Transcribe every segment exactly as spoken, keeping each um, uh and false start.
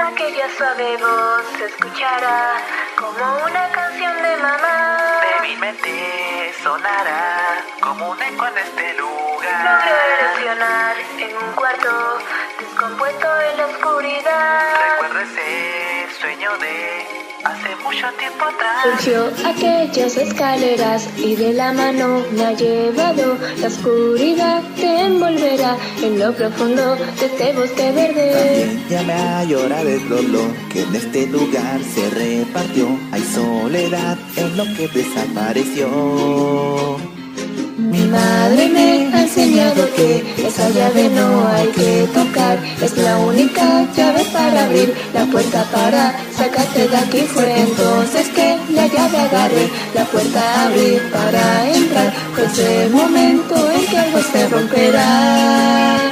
Aquella suave voz se escuchará como una canción de mamá. Débilmente sonará como un eco en este lugar. Logré erosionar en un cuarto descompuesto en la oscuridad. Recuerdo ese sueño de hace mucho tiempo atrás. Surgió aquellas escaleras y de la mano me ha llevado. La oscuridad te envolverá en lo profundo de este bosque verde. También llame a llorar el dolor que en este lugar se repartió. Hay soledad en lo que desapareció. Mi madre me ha enseñado que esa llave no hay que tocar. Es la única llave para abrir la puerta, para sacarte de aquí. Fue entonces que la llave agarré, la puerta abrí para entrar. Fue ese momento en que algo se romperá.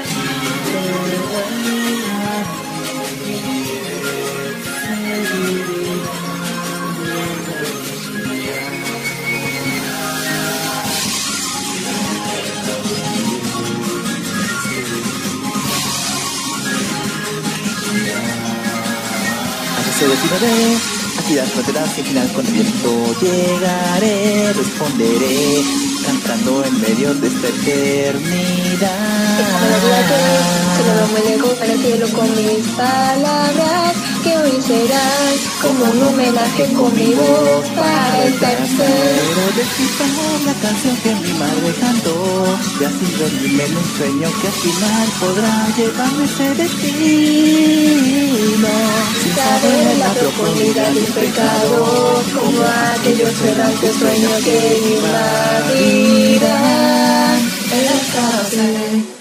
Se definiré, aquí las fronteras sin final con el viento llegaré, responderé, cantando en medio de esta eternidad. Se muy lejos para el cielo con mis palabras, que hoy serán como un homenaje con mi voz para el tercer. Pero descifrar la canción que mi madre cantó, y así dormirme en un sueño que al final podrá llevarme ese destino. Sin Saber la profundidad del pecado, como aquellos errantes sueños que invadirán en la cárcel.